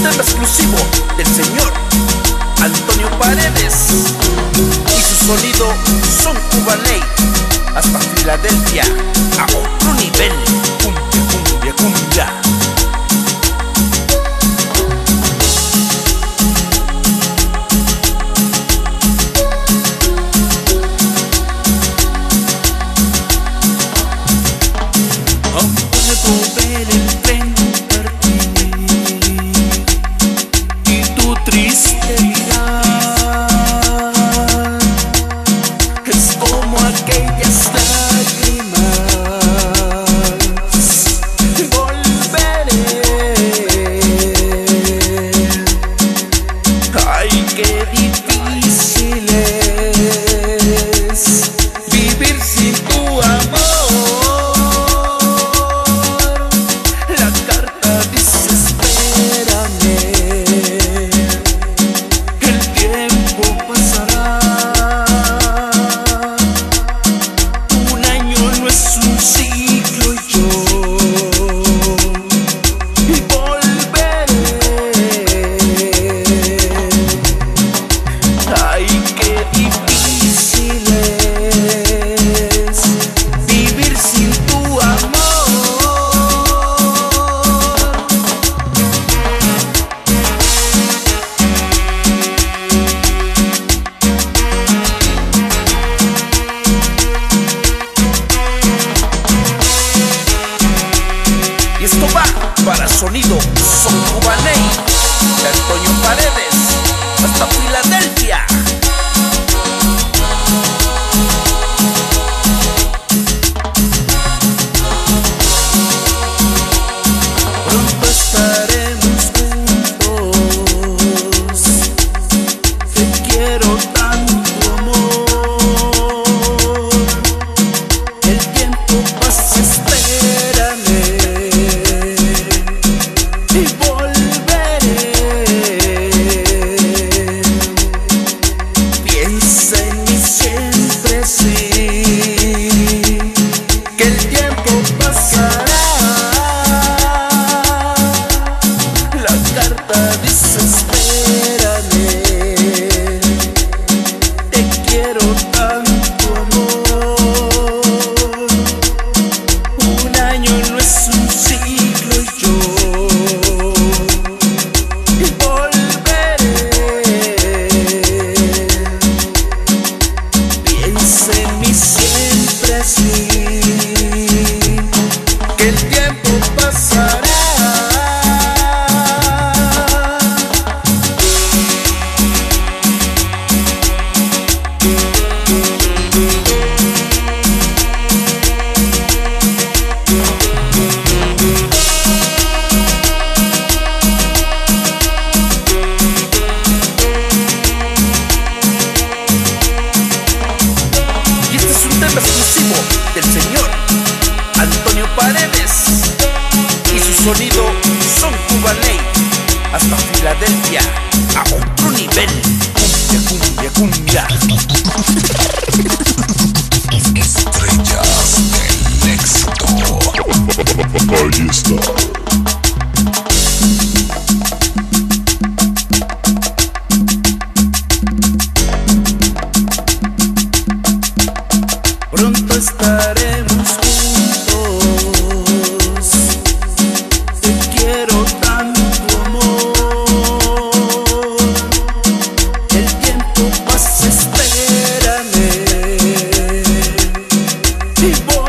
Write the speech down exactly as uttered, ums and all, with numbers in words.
tema exclusivo del señor Antonio Paredes y su sonido Son Cubaney hasta Filadelfia a otro nivel. Cumbia, cumbia, cumbia. Esto va para sonido Son Cubaney de Antonio Paredes hasta Filadelfia. Pronto estaremos juntos. Te quiero tanto, amor. El tiempo pasa, espérame. Exclusivo del señor Antonio Paredes y su sonido Son Cubaney hasta Filadelfia a otro nivel. Cumbia, cumbia, cumbia. Estrellas del éxito. Ahí está. Pronto estaremos juntos. Te quiero tanto, amor. El tiempo pasa, espérame. Y voy